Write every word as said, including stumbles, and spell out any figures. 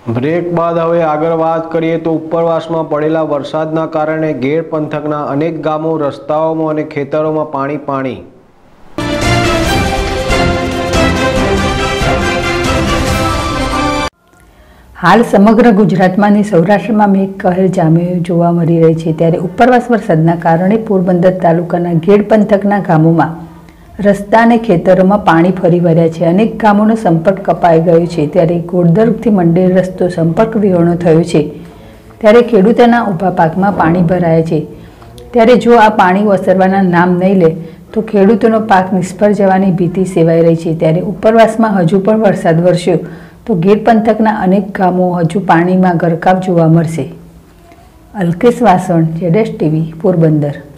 Break બાદ હવે આગળ વાત કરીએ તો ઉપરવાસમાં પડેલા વરસાદના કારણે ગેડ પંથકના અનેક ગામો, રસ્તાઓમાં અને ખેતરોમાં પાણી પાણી હાલ સમગ્ર ગુજરાતમાં અને સૌરાષ્ટ્રમાં મેઘકહેર જામ્યો જોવા મળી રહી છે। ત્યારે ઉપરવાસ વરસાદના કારણે પોરબંદર તાલુકાના ગેડ પંથકના ગામોમાં રસ્તા અને ખેતરોમાં પાણી ફરી વળ્યા છે। અનેક ગામોનો સંપર્ક કપાઈ ગયો છે। ત્યારે ઘોડદરથી મંડેર રસ્તો સંપર્ક વિહોણો થયો છે। ત્યારે ખેડૂતોના ઊભા પાકમાં પાણી ભરાયા છે। ત્યારે જો આ પાણી ઓસરવાના નામ નહીં લે તો ખેડૂતોનો પાક નિષ્ફળ જવાની ભીતિ સેવાઈ રહી છે। ત્યારે ઉપરવાસમાં હજુ પણ વરસાદ વરસ્યો તો ગેડ પંથકના અનેક ગામો હજુ પાણીમાં ગરકાવ જોવા મળશે। અલ્કેશ વાસણ, જેડેશ ટીવી, પોરબંદર।